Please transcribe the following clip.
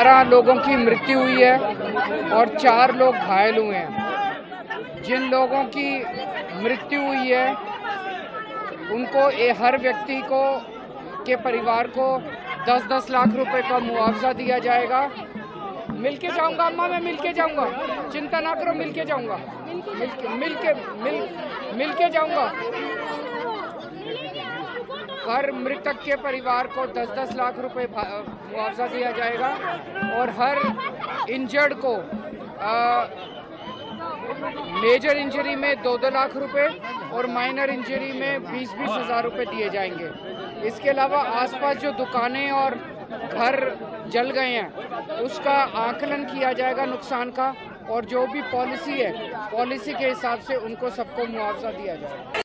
11 लोगों की मृत्यु हुई है और 4 लोग घायल हुए हैं। जिन लोगों की मृत्यु हुई है उनको हर व्यक्ति को के परिवार को 10-10 लाख रुपए का मुआवजा दिया जाएगा। मिलके जाऊंगा अम्मा, मैं मिलके जाऊंगा, चिंता ना करो, मिलके जाऊंगा, मिलके जाऊंगा। हर मृतक के परिवार को 10-10 लाख रुपए मुआवजा दिया जाएगा और हर इंजर्ड को मेजर इंजरी में 2-2 लाख रुपए और माइनर इंजरी में 20-20 हज़ार रुपए दिए जाएंगे। इसके अलावा आसपास जो दुकानें और घर जल गए हैं उसका आकलन किया जाएगा नुकसान का, और जो भी पॉलिसी है पॉलिसी के हिसाब से उनको सबको मुआवजा दिया जाएगा।